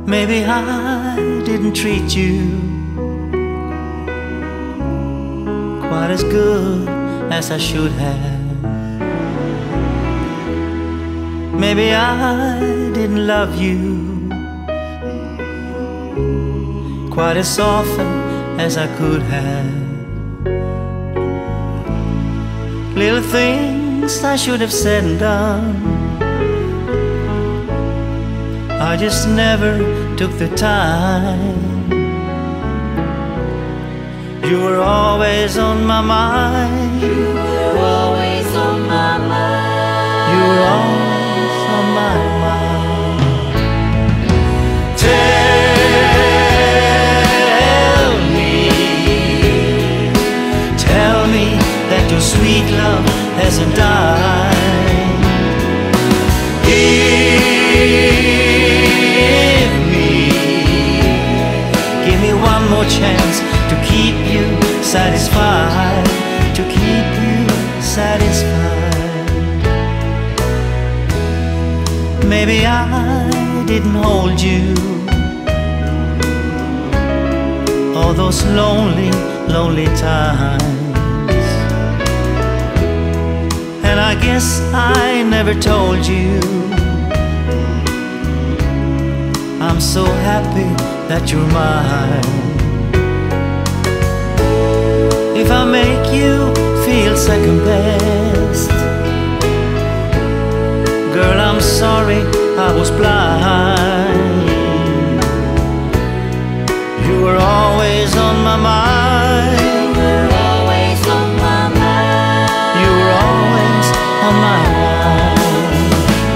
Maybe I didn't treat you quite as good as I should have. Maybe I didn't love you quite as often as I could have. Little things I should have said and done, I just never took the time. You were always on my mind. You were always on my mind. You were always on my mind. Tell me that your sweet love hasn't died. Give me one more chance to keep you satisfied, to keep you satisfied. Maybe I didn't hold you all those lonely, lonely times, and I guess I never told you I'm so happy that you're mine. If I make you feel second best, girl, I'm sorry I was blind. You were always on my mind. You were always on my mind. You were always on my mind.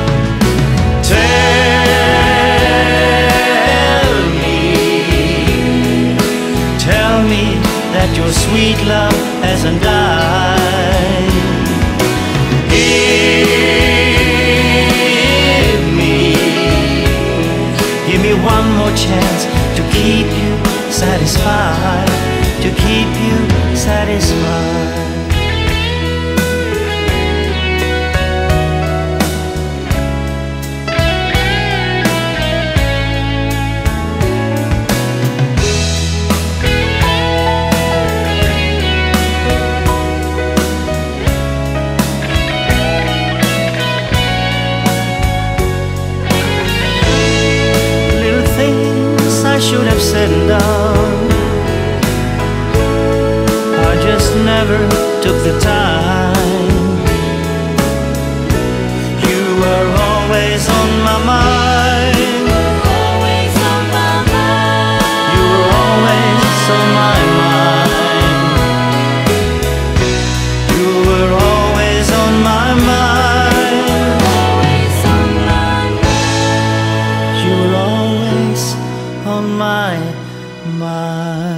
Tell me that your sweet love hasn't died. Give me one more chance to keep you satisfied, to keep you satisfied. Should have said and done, I just never took the time. You were always on my mind. Always on my mind. You were always on my mind. You were always on my mind. Always on my mind. You were always on my mind.